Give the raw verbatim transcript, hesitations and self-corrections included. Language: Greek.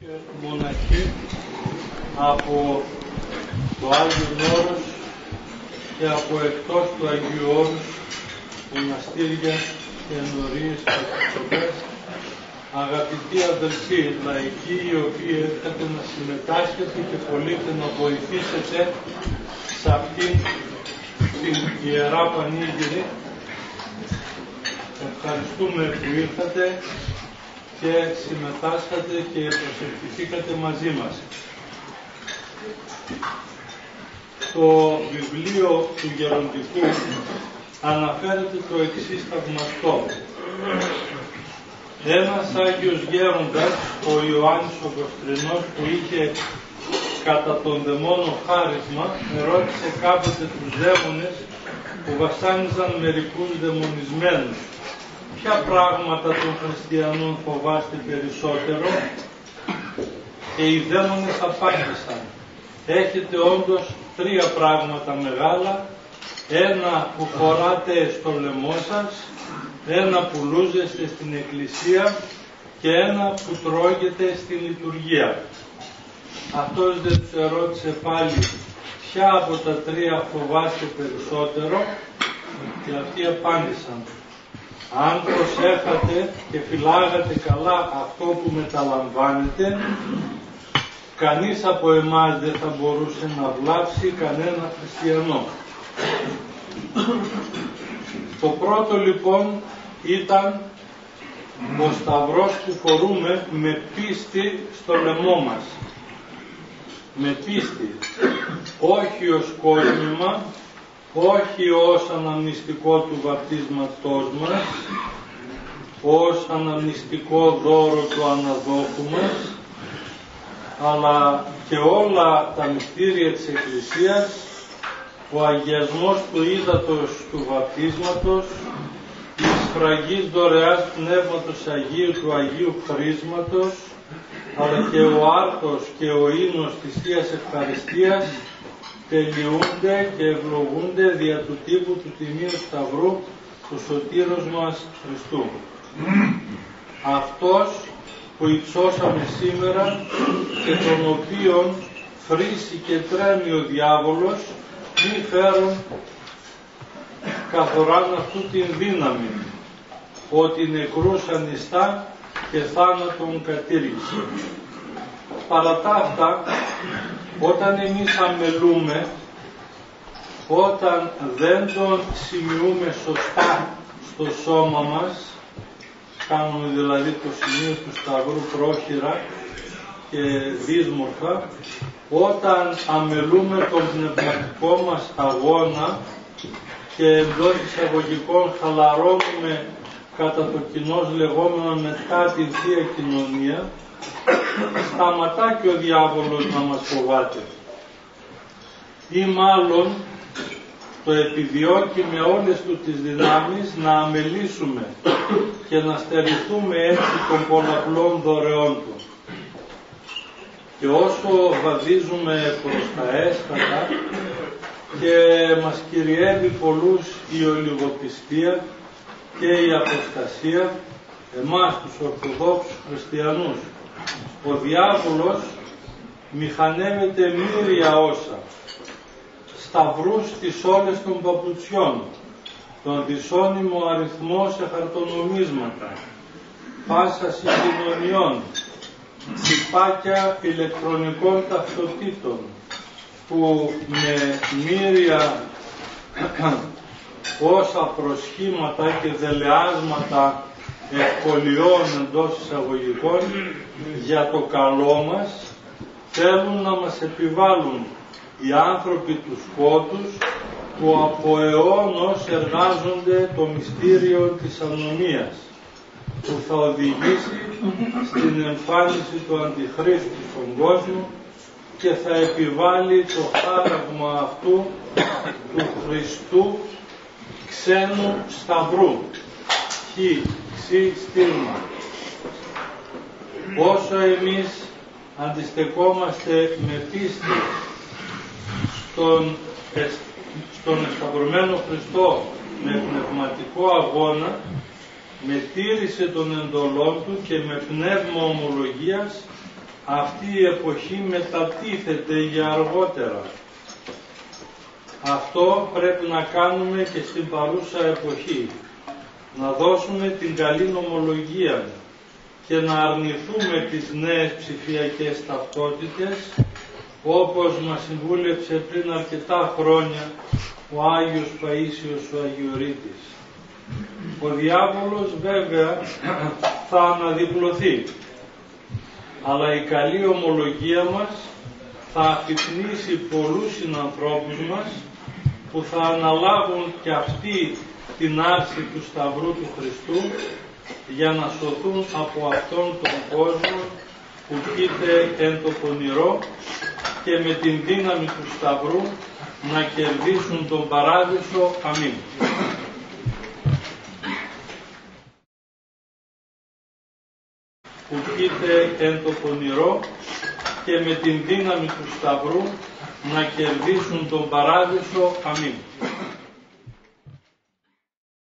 Μοναχοί από το Άγιο Όρος και από εκτός του Αγίου Όρους, μοναστήρια και ενορίες και εκπροσωπές, αγαπητοί αδελφοί, λαϊκοί οι οποίοι έρχεται να συμμετάσχετε και πωλείτε να βοηθήσετε σε αυτήν την Ιερά Πανήγυρη. Ευχαριστούμε που ήρθατε και συμμετάσχατε και προσευχηθήκατε μαζί μας. Το βιβλίο του Γεροντικού αναφέρεται το εξής θαυμαστό. Ένας Άγιος Γέροντας, ο Ιωάννης ο Κοστρινός, που είχε κατά τον δαιμόνο χάρισμα, ερώτησε κάποτε τους δαίμονες που βασάνιζαν μερικούς δαιμονισμένους: ποια πράγματα των χριστιανών φοβάστε περισσότερο? Και οι δαίμονες απάντησαν: έχετε όντως τρία πράγματα μεγάλα, ένα που φοράτε στο λαιμό σας, ένα που λούζεστε στην εκκλησία και ένα που τρώγετε στην λειτουργία. Αυτός δεν τους ερώτησε πάλι ποια από τα τρία φοβάστε περισσότερο, και αυτοί απάντησαν: αν προσέχατε και φυλάγατε καλά αυτό που μεταλαμβάνετε, κανείς από εμάς δεν θα μπορούσε να βλάψει κανένα χριστιανό. Το πρώτο λοιπόν ήταν ο σταυρός που φορούμε με πίστη στο λαιμό μας. Με πίστη, όχι ως κόσμημα, όχι ως αναμνηστικό του βαπτίσματός μας, ως αναμνηστικό δώρο του αναδόχου μας, αλλά και όλα τα μυστήρια της Εκκλησίας, ο αγιασμός του ύδατος του βαπτίσματος, η σφραγής δωρεάς Πνεύματος Αγίου του Αγίου Χρίσματος, αλλά και ο άρτος και ο ύμνος της Θείας Ευχαριστίας τελειούνται και ευλογούνται δια του τύπου του Τιμίου Σταυρού του Σωτήρος μας Χριστού. Αυτός που υψώσαμε σήμερα και τον οποίον φρύσει και τρέμει ο διάβολος, μη φέρουν καθοράν αυτού την δύναμη, ότι νεκρούς ανιστά και θάνατον κατήργησε. Παρά τα αυτά, όταν εμείς αμελούμε, όταν δεν τον σημειούμε σωστά στο σώμα μας, κάνουμε δηλαδή το σημείο του Σταυρού πρόχειρα και δύσμορφα, όταν αμελούμε τον πνευματικό μας αγώνα και εντός εισαγωγικών χαλαρώνουμε κατά το κοινώς λεγόμενο μετά την Θεία Κοινωνία, σταματά και ο διάβολος να μας φοβάται. Ή μάλλον το επιδιώκει με όλες του τις δυνάμεις να αμελήσουμε και να στερηθούμε έτσι των πολλαπλών δωρεών του. Και όσο βαδίζουμε προς τα έσχατα και μας κυριεύει πολλούς η ολιγοπιστία και η αποστασία, εμάς τους Ορθοδόξους Χριστιανούς, ο διάβολος μηχανεύεται μύρια όσα, σταυρούς στις όλες των παπουτσιών, τον δυσώνυμο αριθμό σε χαρτονομίσματα, πάσα συγκοινωνιών, τσιπάκια ηλεκτρονικών ταυτοτήτων, που με μύρια όσα προσχήματα και δελεάσματα ευκολιών εντός εισαγωγικών για το καλό μας, θέλουν να μας επιβάλλουν οι άνθρωποι του σκότους που από αιώνος εργάζονται το μυστήριο της ανομίας, που θα οδηγήσει στην εμφάνιση του Αντιχρίστου στον κόσμο και θα επιβάλλει το χάραγμα αυτού του Χριστού ξένου σταυρού, χι, ξι, στήρμα. Όσο εμείς αντιστεκόμαστε με πίστη στον, στον εσταυρωμένο Χριστό με πνευματικό αγώνα, με τήρηση των εντολών του και με πνεύμα ομολογίας, αυτή η εποχή μετατίθεται για αργότερα. Αυτό πρέπει να κάνουμε και στην παρούσα εποχή. Να δώσουμε την καλή νομολογία και να αρνηθούμε τις νέες ψηφιακές ταυτότητες, όπως μας συμβούλεψε πριν αρκετά χρόνια ο Άγιος Παΐσιος ο Αγιορείτης. Ο διάβολος βέβαια θα αναδιπλωθεί, αλλά η καλή ομολογία μας θα αφυπνίσει πολλούς συνανθρώπους μας που θα αναλάβουν και αυτοί την άρση του Σταυρού του Χριστού για να σωθούν από αυτόν τον κόσμο που κοίται εν το πονηρό και με την δύναμη του Σταυρού να κερδίσουν τον Παράδεισο. Αμήν. Που κοίται εν το πονηρό και με την δύναμη του Σταυρού να κερδίσουν τον Παράδεισο. Αμήν.